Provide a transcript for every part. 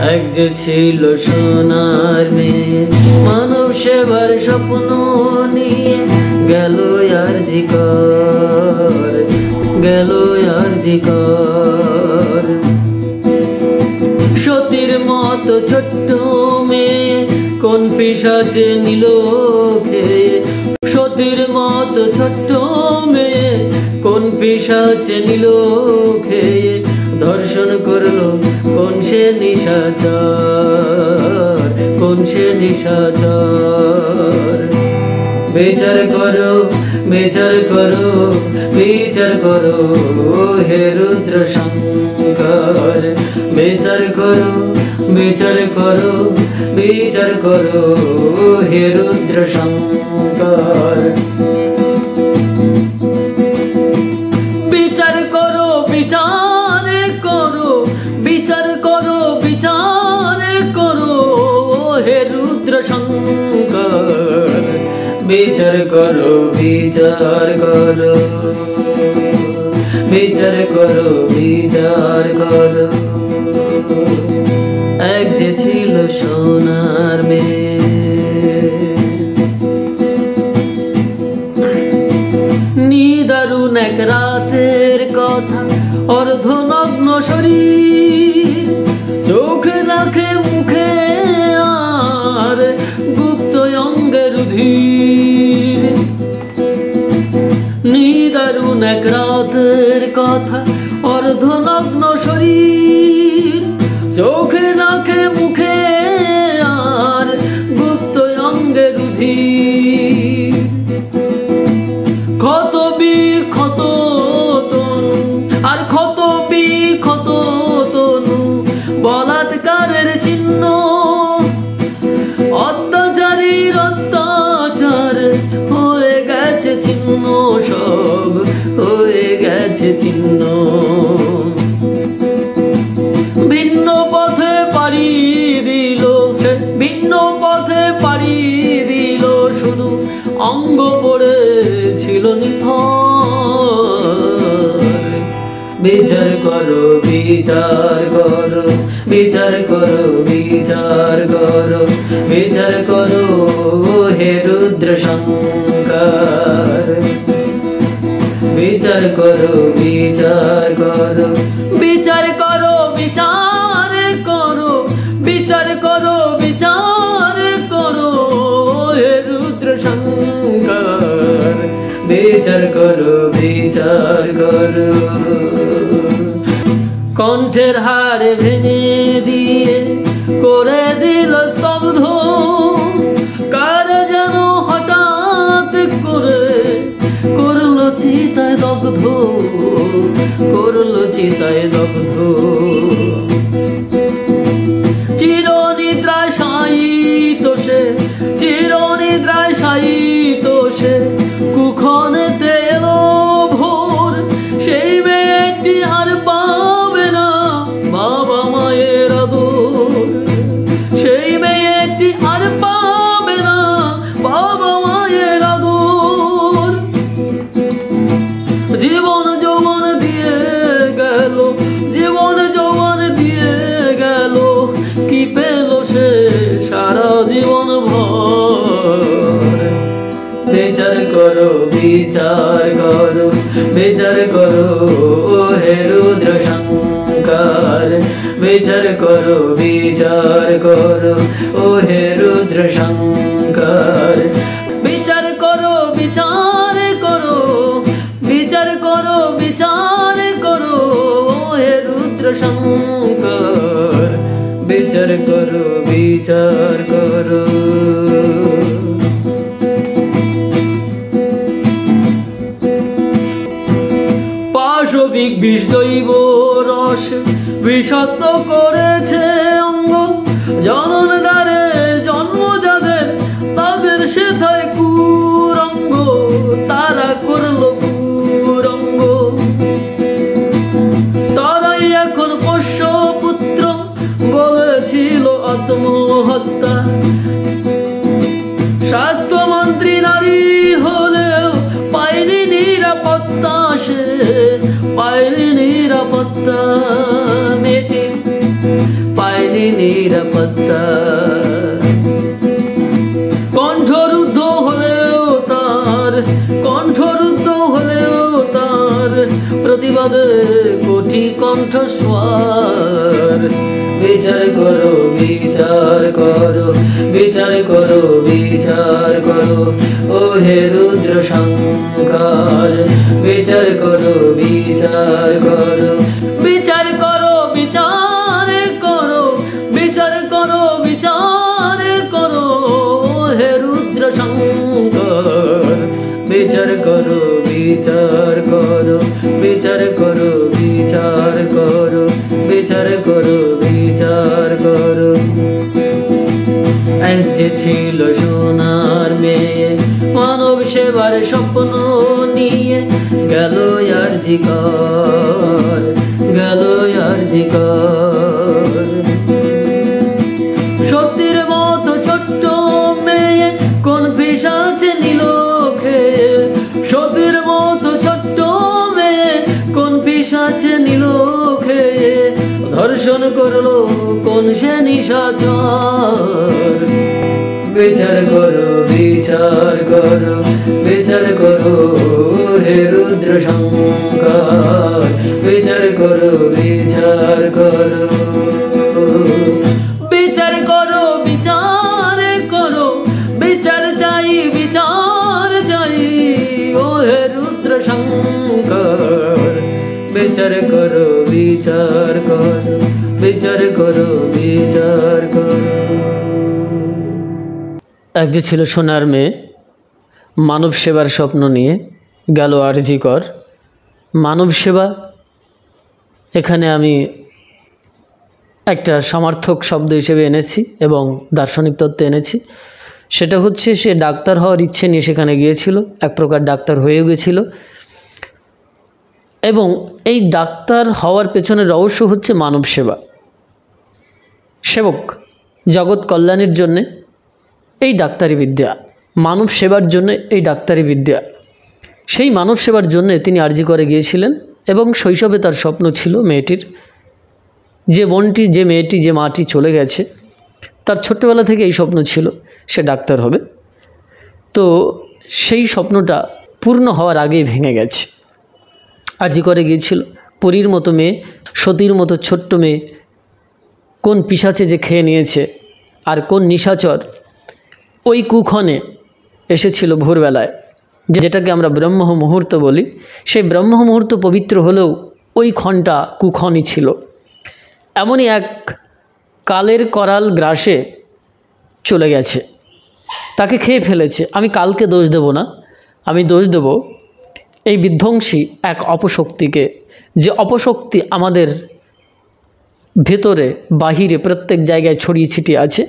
এক যে ছিল সোনার মেয়ে, মানব সেবার স্বপ্ন নিয়ে গেল আরজি কর, গেল আরজি কর। সতীর মতো ছোট্ট মেয়ে কোন পিশাচে নিল খেয়ে, সতীর মতো ছোট্ট মেয়ে কোন পিশাচে নিল খেয়ে, ধর্ষণ করলো কোন সে নিশাচর, কোন সে নিশাচর। বিচার করো, বিচার করো, বিচার করো হে রুদ্র শঙ্কর। বিচার করো, বিচার করো, বিচার করো হে রুদ্র শঙ্কর। বিচার করো, বিচার করো, বিচার করো, বিচার করো হে রুদ্র শঙ্কর। বিচার করো, বিচার করো, বিচার করো, বিচার করো। এক যে ছিল সোনার মেয়ে, নিদারুণ এক রাতের কথা, অর্ধনগ্ন শরীর, চোখে রাখে মুখে আর গুপ্ত অঙ্গে রুধির। নিদারুণ এক রাতের কথা, অর্ধনগ্ন শরীর, চোখে রাখে মুখে আর গুপ্ত অঙ্গে রুধির। ক্ষত বিক্ষত তনু আর ক্ষত বিক্ষত তনু, বলাৎকারের চিহ্ন, অত্যাচারীর অত্যাচার হয়ে গেছে চিহ্ন, সব হয়ে গেছে চিহ্ন। ভিন্ন পথে পাড়ি দিল সে, ভিন্ন পথে পাড়ি দিল, শুধু অঙ্গ পড়েছিল নিথর। বিচার করো, বিচার করো, বিচার করো, বিচার করো, বিচার করো হে রুদ্র শঙ্কর। বিচার করো, বিচার করো, বিচার করো, বিচার করো, বিচার করো, বিচার করো হে রুদ্র শঙ্কর। বিচার করো, বিচার করো। কণ্ঠের হাড় ভেঙে দিয়ে করে দিল স্তব্ধ, কার যেন হঠাৎ করে করলো চিতায় দগ্ধ, করলো চিতায় দগ্ধ। চিরনিদ্রায় শায়িত সে, চিরনিদ্রায় শায়িত সে, কুক্ষণেতে এলো ভোর। সেই মেয়েটি আর পাবে না বাবা মায়ের আদর, সেই মেয়েটি আর পাবে না বাবা মায়ের আদর। জীবন যৌবন দিয়ে গেল, জীবন যৌবন দিয়ে গেল, কি পেল সে সারা জীবন ভর। বিচার করো, বিচার করো, বিচার করো হে রুদ্র শঙ্কর। বিচার করো, বিচার করো ও হে রুদ্র শঙ্কর। বিচার করো, বিচার করো, বিচার করো, বিচার করো হে রুদ্র শঙ্কর। বিচার করো, বিচার করো। পাশবিক বিষ দৈব রস বিষাক্ত করেছে অঙ্গ, জনন দ্বারে জন্ম যাদের তাদের সেথায় কুরঙ্গ, তারা করলো কুরঙ্গ। তারাই এখন পোষ্য পুত্র বলেছিল আত্মহত্যা। স্বাস্থ্যমন্ত্রী নারী হলেও পায়নি নিরাপত্তা, সে পায়নি নিরাপত্তা। মেয়েটি পায়নি নিরাপত্তা। কণ্ঠরুদ্ধ হলেও তার, কণ্ঠরুদ্ধ হলেও তার প্রতিবাদে কোটি কণ্ঠস্বর। বিচার করো, বিচার করো, বিচার করো, বিচার করো, ও হে রুদ্র শঙ্কর। বিচার করো, বিচার করো, বিচার করো, বিচার করো, বিচার করো, বিচার করো, হে রুদ্র শঙ্কর। বিচার করো, বিচার করো, বিচার করো, বিচার করো, বিচার করো, বিচার করো। এক যে ছিল সোনার মেয়ে, মানব সেবার স্বপ্ন নিয়ে গেল আরজি কর, গেল আরজি কর। সত্যির মতো ছোট্ট মেয়ে কোন পিশাচ নিল খেয়ে, সত্যির মতো ছোট্ট মেয়ে কোন পিশাচ নিল খেয়ে। ধর্ষণ করলো কোন সে নিশাচর। বিচার করো, বিচার করো, বিচার করো, হে রুদ্র শঙ্কর। বিচার করো, বিচার করো, বিচার করো, বিচার করো, বিচার চাই, বিচার চাই, ও হে রুদ্র শঙ্কর। বিচার করো, বিচার করো, বিচার করো, বিচার করো। এক যে ছিল সোনার মেয়ে, মানব সেবার স্বপ্ন নিয়ে গেল আরজি কর। মানব সেবা, এখানে আমি একটা সমার্থক শব্দ হিসেবে এনেছি এবং দার্শনিক তত্ত্বে এনেছি। সেটা হচ্ছে সে ডাক্তার হওয়ার ইচ্ছে নিয়ে সেখানে গিয়েছিল, এক প্রকার ডাক্তার হয়ে গেছিল। এবং এই ডাক্তার হওয়ার পেছনের রহস্য হচ্ছে মানব সেবা। সেবক জগৎ কল্যাণের জন্যে এই ডাক্তারি বিদ্যা, মানব সেবার জন্য এই ডাক্তারি বিদ্যা। সেই মানব সেবার জন্য তিনি আরজি করে গিয়েছিলেন এবং শৈশবে তার স্বপ্ন ছিল মেয়েটির, যে বোনটি, যে মেয়েটি, যে মাটি চলে গেছে, তার ছোট্টবেলা থেকে এই স্বপ্ন ছিল সে ডাক্তার হবে। তো সেই স্বপ্নটা পূর্ণ হওয়ার আগেই ভেঙে গেছে। আরজি করে গিয়েছিল, পরীর মতো মেয়ে, সতীর মতো ছোট্ট মেয়ে কোন পিশাচে যে খেয়ে নিয়েছে আর কোন নিশাচর ওই কুক্ষণে এসেছিল ভোরবেলায়, যেটাকে আমরা ব্রহ্ম মুহূর্ত বলি। সেই ব্রহ্ম মুহূর্ত পবিত্র হলেও ওই ক্ষণটা কুক্ষণই ছিল। এমনই এক কালের করাল গ্রাসে চলে গেছে, তাকে খেয়ে ফেলেছে। আমি কালকে দোষ দেব না, আমি দোষ দেব এই বিধ্বংসী এক অপশক্তিকে, যে অপশক্তি আমাদের ভেতরে বাহিরে প্রত্যেক জায়গায় ছড়িয়ে ছিটিয়ে আছে।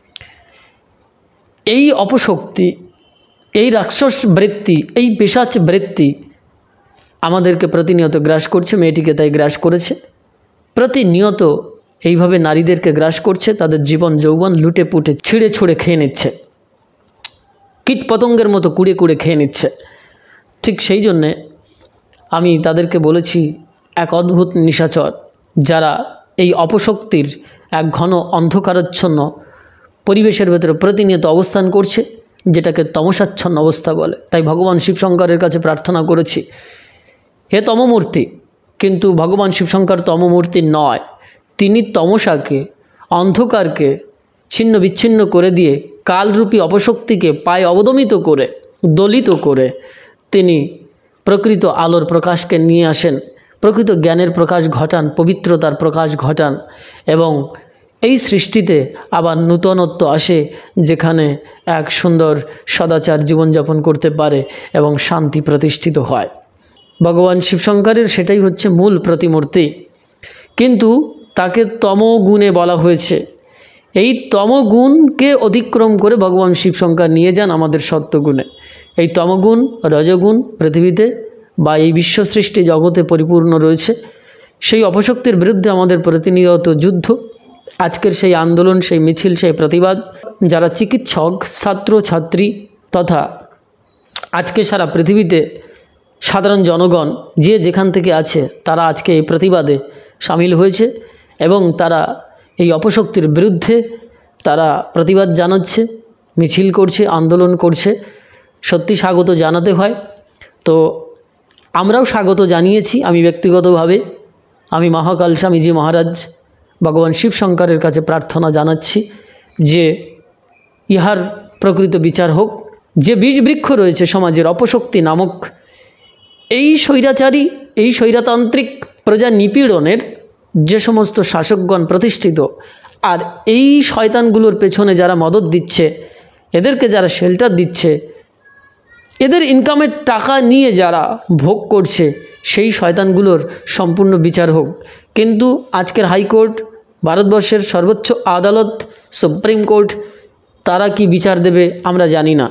এই অপশক্তি, এই রাক্ষস বৃত্তি, এই পিশাচ বৃত্তি আমাদেরকে প্রতিনিয়ত গ্রাস করছে। মেয়েটিকে তাই গ্রাস করেছে, প্রতিনিয়ত এইভাবে নারীদেরকে গ্রাস করছে, তাদের জীবন যৌবন লুটে পুটে ছিঁড়ে ছুঁড়ে খেয়ে নিচ্ছে, কীট পতঙ্গের মতো কুড়ে কুড়ে খেয়ে নিচ্ছে। ঠিক সেই জন্যে আমি তাদেরকে বলেছি এক অদ্ভুত নিশাচর, যারা এই অপশক্তির এক ঘন অন্ধকারাচ্ছন্ন পরিবেশের ভেতরে প্রতিনিয়ত অবস্থান করছে, যেটাকে তমসাচ্ছন্ন অবস্থা বলে। তাই ভগবান শিবশঙ্করের কাছে প্রার্থনা করেছি, হে তমমূর্তি। কিন্তু ভগবান শিবশঙ্কর তমমূর্তি নয়, তিনি তমসাকে, অন্ধকারকে ছিন্ন বিচ্ছিন্ন করে দিয়ে কালরূপী অপশক্তিকে পায়ে অবদমিত করে, দলিত করে তিনি প্রকৃত আলোর প্রকাশকে নিয়ে আসেন, প্রকৃত জ্ঞানের প্রকাশ ঘটান, পবিত্রতার প্রকাশ ঘটান। এবং এই সৃষ্টিতে আবার নূতনত্ব আসে, যেখানে এক সুন্দর সদাচার জীবনযাপন করতে পারে এবং শান্তি প্রতিষ্ঠিত হয়। ভগবান শিবশঙ্করের সেটাই হচ্ছে মূল প্রতিমূর্তি। কিন্তু তাকে তমগুণে বলা হয়েছে। এই তমগুণকে অতিক্রম করে ভগবান শিবশঙ্কর নিয়ে যান আমাদের সত্যগুণে। এই তমগুণ, রজগুণ পৃথিবীতে বা এই বিশ্ব সৃষ্টি জগতে পরিপূর্ণ রয়েছে। সেই অপশক্তির বিরুদ্ধে আমাদের প্রতিনিয়ত যুদ্ধ। আজকের সেই আন্দোলন, সেই মিছিল, সেই প্রতিবাদ, যারা চিকিৎসক, ছাত্র ছাত্রী তথা আজকে সারা পৃথিবীতে সাধারণ জনগণ যে যেখান থেকে আছে, তারা আজকে এই প্রতিবাদে সামিল হয়েছে এবং তারা এই অপশক্তির বিরুদ্ধে তারা প্রতিবাদ জানাচ্ছে, মিছিল করছে, আন্দোলন করছে। সত্যি স্বাগত জানাতে হয়। তো আমরাও স্বাগত জানিয়েছি। আমি ব্যক্তিগতভাবে আমি মহাকাল স্বামীজি মহারাজ ভগবান শিব শঙ্করের কাছে প্রার্থনা জানাচ্ছি যে ইহার প্রকৃত বিচার হোক। যে বীজ বৃক্ষ রয়েছে সমাজের অপশক্তি নামক, এই স্বৈরাচারী, এই স্বৈরতান্ত্রিক প্রজা নিপীড়নের যে সমস্ত শাসকগণ প্রতিষ্ঠিত, আর এই শয়তানগুলোর পেছনে যারা মদত দিচ্ছে, এদেরকে যারা শেল্টার দিচ্ছে, এদের ইনকামের টাকা নিয়ে যারা ভোগ করছে, সেই শয়তানগুলোর সম্পূর্ণ বিচার হোক। কিন্তু আজকের হাইকোর্ট, ভারতবর্ষের সর্বোচ্চ আদালত সুপ্রিম কোর্ট, তারা কি বিচার দেবে আমরা জানি না।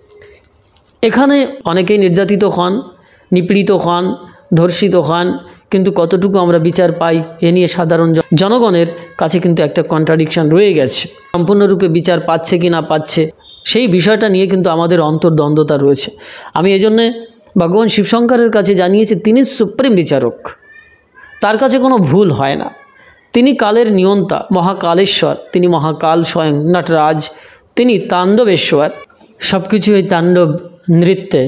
এখানে অনেকেই নির্যাতিত হন, নিপীড়িত হন, ধর্ষিত হন, কিন্তু কতটুকু আমরা বিচার পাই এ নিয়ে সাধারণ জনগণের কাছে কিন্তু একটা কন্ট্রাডিকশন রয়ে গেছে। সম্পূর্ণরূপে বিচার পাচ্ছে কি না পাচ্ছে সেই বিষয়টা নিয়ে কিন্তু আমাদের অন্তর্দ্বন্দ্বতা রয়েছে। আমি এজন্যে ভগবান শিবশঙ্করের কাছে জানিয়েছি, তিনি সুপ্রিম বিচারক, তার কাছে কোনো ভুল হয় না। তিনি কালের নিয়ন্তা, মহাকালেশ্বর, তিনি মহাকাল স্বয়ং, নটরাজ, তিনি তাণ্ডবেশ্বর। সব কিছু এই তাণ্ডব নৃত্যে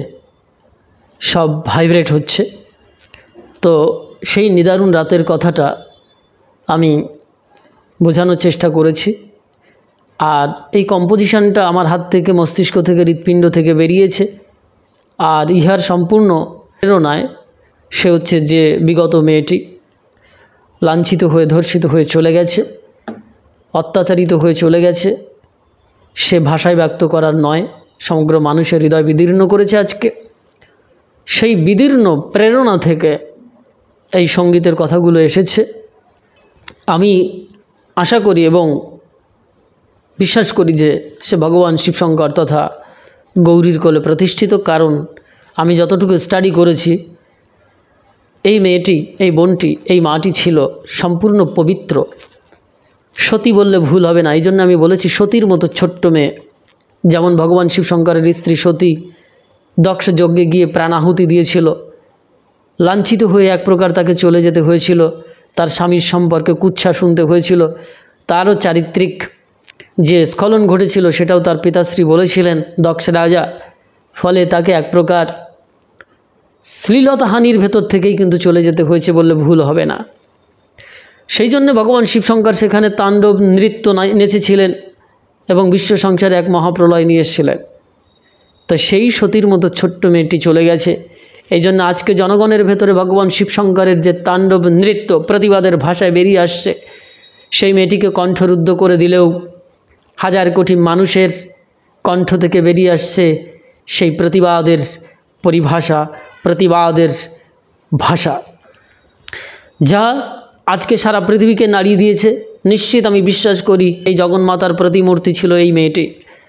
সব ভাইব্রেট হচ্ছে। তো সেই নিদারুণ রাতের কথাটা আমি বোঝানোর চেষ্টা করেছি। আর এই কম্পোজিশনটা আমার হাত থেকে, মস্তিষ্ক থেকে, হৃৎপিণ্ড থেকে বেরিয়েছে। আর ইহার সম্পূর্ণ প্রেরণায় সে হচ্ছে যে বিগত মেয়েটি লাঞ্ছিত হয়ে, ধর্ষিত হয়ে চলে গেছে, অত্যাচারিত হয়ে চলে গেছে। সে ভাষায় ব্যক্ত করার নয়, সমগ্র মানুষের হৃদয় বিদীর্ণ করেছে আজকে। সেই বিদীর্ণ প্রেরণা থেকে এই সঙ্গীতের কথাগুলো এসেছে। আমি আশা করি এবং বিশ্বাস করি যে সে ভগবান শিবশঙ্কর তথা গৌরীর কোলে প্রতিষ্ঠিত। কারণ আমি যতটুকু স্টাডি করেছি, এই মেয়েটি, এই বোনটি, এই মাটি ছিল সম্পূর্ণ পবিত্র। সতী বললে ভুল হবে না, এই জন্য আমি বলেছি সতীর মতো ছোট্ট মেয়ে। যেমন ভগবান শিবশঙ্করের স্ত্রী সতী দক্ষ যজ্ঞে গিয়ে প্রাণাহুতি দিয়েছিল, লাঞ্ছিত হয়ে এক প্রকার তাকে চলে যেতে হয়েছিল, তার স্বামীর সম্পর্কে কুৎসা শুনতে হয়েছিল, তারও চারিত্রিক যে স্খলন ঘটেছিল সেটাও তার পিতাশ্রী বলেছিলেন, দক্ষ রাজা। ফলে তাকে এক প্রকার শ্লীলতাহানির ভেতর থেকেই কিন্তু চলে যেতে হয়েছে বললে ভুল হবে না। সেই জন্য ভগবান শিবশঙ্কর সেখানে তাণ্ডব নৃত্য নেচেছিলেন এবং বিশ্ব সংসারে এক মহাপ্রলয় নিয়ে এসেছিলেন। তো সেই সতীর মতো ছোট্ট মেয়েটি চলে গেছে। এই জন্য আজকে জনগণের ভেতরে ভগবান শিবশঙ্করের যে তাণ্ডব নৃত্য প্রতিবাদের ভাষায় বেরিয়ে আসছে, সেই মেয়েটিকে কণ্ঠরুদ্ধ করে দিলেও হাজার কোটি মানুষের কণ্ঠ থেকে বেরিয়ে আসছে সেই প্রতিবাদের পরিভাষা, প্রতিবাদের ভাষা, যা আজকে সারা পৃথিবীকে নাড়িয়ে দিয়েছে। নিশ্চিত আমি বিশ্বাস করি এই জগন্মাতার প্রতিমূর্তি ছিল এই মেয়েটি,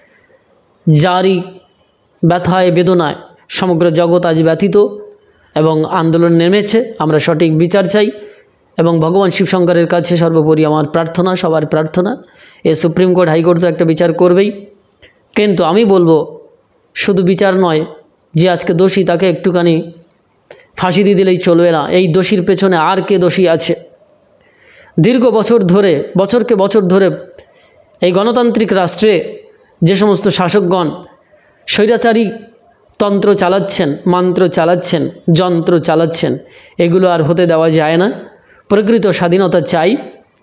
যারই ব্যথায় বেদনায় সমগ্র জগৎ আজ ব্যথিত এবং আন্দোলন নেমেছে। আমরা সঠিক বিচার চাই এবং ভগবান শিবশঙ্করের কাছে সর্বোপরি আমার প্রার্থনা, সবার প্রার্থনা। এ সুপ্রিম কোর্ট, হাইকোর্ট তো একটা বিচার করবেই, কিন্তু আমি বলবো শুধু বিচার নয়, যে আজকে দোষী তাকে একটুখানি ফাঁসি দিয়ে দিলেই চলবে না। এই দোষীর পেছনে আর কে দোষী আছে? দীর্ঘ বছর ধরে, বছরকে বছর ধরে এই গণতান্ত্রিক রাষ্ট্রে যে সমস্ত শাসকগণ স্বৈরাচারী তন্ত্র চালাচ্ছেন, মন্ত্র চালাচ্ছেন, যন্ত্র চালাচ্ছেন, এগুলো আর হতে দেওয়া যায় না। প্রকৃত স্বাধীনতা চাই।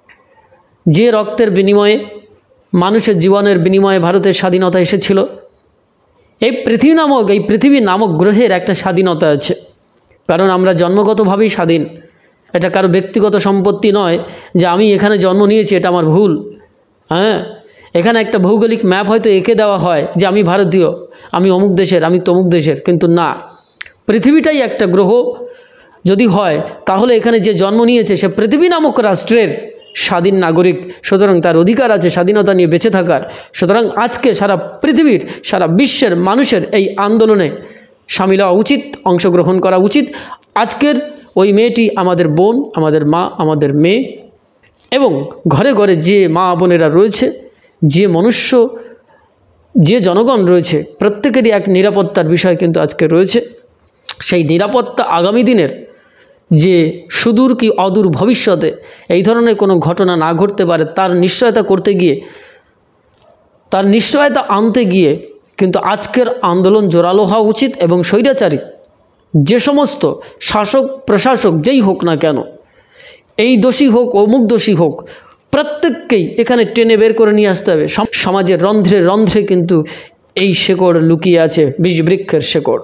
যে রক্তের বিনিময়ে, মানুষের জীবনের বিনিময়ে ভারতের স্বাধীনতা এসেছিল, এই পৃথিবী নামক গ্রহের একটা স্বাধীনতা আছে। কারণ আমরা জন্মগতভাবেই স্বাধীন। এটা কারো ব্যক্তিগত সম্পত্তি নয় যে আমি এখানে জন্ম নিয়েছি, এটা আমার ভুল। হ্যাঁ, এখানে একটা ভৌগোলিক ম্যাপ হয়তো এঁকে দেওয়া হয় যে আমি ভারতীয়, আমি অমুক দেশের, আমি তমুক দেশের, কিন্তু না, পৃথিবীটাই একটা গ্রহ যদি হয় তাহলে এখানে যে জন্ম নিয়েছে সে পৃথিবী নামক রাষ্ট্রের স্বাধীন নাগরিক। সুতরাং তার অধিকার আছে স্বাধীনতা নিয়ে বেঁচে থাকার। সুতরাং আজকে সারা পৃথিবীর, সারা বিশ্বের মানুষের এই আন্দোলনে সামিল হওয়া উচিত, অংশগ্রহণ করা উচিত। আজকের ওই মেয়েটি আমাদের বোন, আমাদের মা, আমাদের মেয়ে, এবং ঘরে ঘরে যে মা বোনেরা রয়েছে, যে মনুষ্য, যে জনগণ রয়েছে, প্রত্যেকেরই এক নিরাপত্তার বিষয় কিন্তু আজকে রয়েছে। সেই নিরাপত্তা আগামী দিনের যে সুদূর কি অদূর ভবিষ্যতে এই ধরনের কোনো ঘটনা না ঘটতে পারে তার নিশ্চয়তা করতে গিয়ে, তার নিশ্চয়তা আনতে গিয়ে কিন্তু আজকের আন্দোলন জোরালো হওয়া উচিত। এবং স্বৈরাচারী যে সমস্ত শাসক প্রশাসক যেই হোক না কেন, এই দোষী হোক অমুক দোষী হোক, প্রত্যেককেই এখানে টেনে বের করে নিয়ে আসতে হবে। সমাজের রন্ধ্রে রন্ধ্রে কিন্তু এই শেকড় লুকিয়ে আছে, বীজবৃক্ষের শেকড়।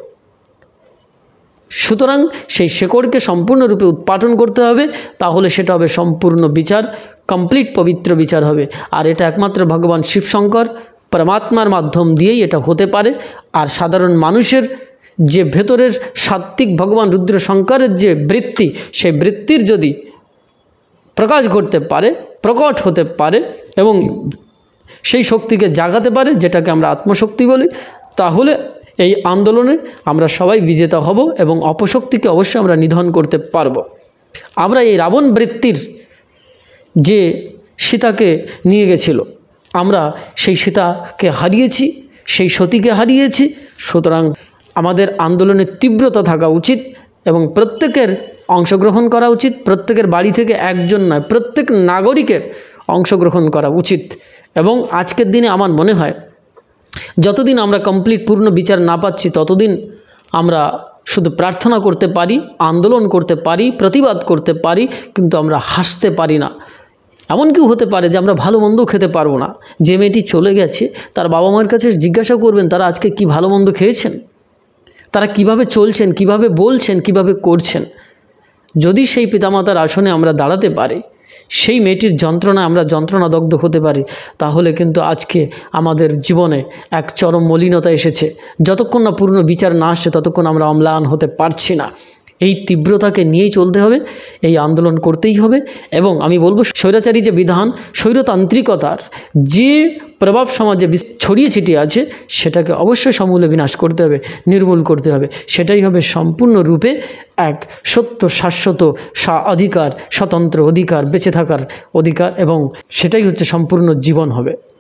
সুতরাং সেই শেকড়কে সম্পূর্ণরূপে উৎপাটন করতে হবে, তাহলে সেটা হবে সম্পূর্ণ বিচার, কমপ্লিট পবিত্র বিচার হবে। আর এটা একমাত্র ভগবান শিবশঙ্কর পরমাত্মার মাধ্যম দিয়েই এটা হতে পারে। আর সাধারণ মানুষের যে ভেতরের সাত্ত্বিক ভগবান রুদ্র শঙ্করের যে বৃত্তি, সেই বৃত্তির যদি প্রকাশ ঘটতে পারে, প্রকট হতে পারে এবং সেই শক্তিকে জাগাতে পারে, যেটাকে আমরা আত্মশক্তি বলি, তাহলে এই আন্দোলনে আমরা সবাই বিজেতা হব এবং অপশক্তিকে অবশ্যই আমরা নিধন করতে পারব। আমরা এই রাবণ বৃত্তির যে সীতাকে নিয়ে গেছিল, আমরা সেই সীতাকে হারিয়েছি, সেই সতীকে হারিয়েছি। সুতরাং আমাদের আন্দোলনের তীব্রতা থাকা উচিত এবং প্রত্যেকের অংশগ্রহণ করা উচিত। প্রত্যেকের বাড়ি থেকে একজন নয়, প্রত্যেক নাগরিকের অংশগ্রহণ করা উচিত। এবং আজকের দিনে আমার মনে হয় যতদিন আমরা কমপ্লিট পূর্ণ বিচার না পাচ্ছি, ততদিন আমরা শুধু প্রার্থনা করতে পারি, আন্দোলন করতে পারি, প্রতিবাদ করতে পারি, কিন্তু আমরা হাসতে পারি না। এমন কেউ হতে পারে যে আমরা ভালো মন্দ খেতে পারবো না। যে মেয়েটি চলে গেছে তার বাবা মার কাছে জিজ্ঞাসা করবেন তারা আজকে কি ভালো মন্দ খেয়েছেন, তারা কিভাবে চলছেন, কিভাবে বলছেন, কিভাবে করছেন। যদি সেই পিতামাতার আসনে আমরা দাঁড়াতে পারি, সেই মেয়েটির যন্ত্রণায় আমরা যন্ত্রণাদগ্ধ হতে পারি, তাহলে কিন্তু আজকে আমাদের জীবনে এক চরম মলিনতা এসেছে। যতক্ষণ না পূর্ণ বিচার না আসছে ততক্ষণ আমরা অম্লান হতে পারছি না। এই তীব্রতাকে নিয়েই চলতে হবে, এই আন্দোলন করতেই হবে। এবং আমি বলবো স্বৈরাচারী যে বিধান, স্বৈরতান্ত্রিকতার যে প্রভাব সমাজে ছড়িয়ে ছিটিয়ে আছে, সেটাকে অবশ্যই সমূলে বিনাশ করতে হবে, নির্মূল করতে হবে। সেটাই হবে সম্পূর্ণরূপে এক সত্য শাশ্বত অধিকার, স্বতন্ত্র অধিকার, বেঁচে থাকার অধিকার, এবং সেটাই হচ্ছে সম্পূর্ণ জীবন হবে।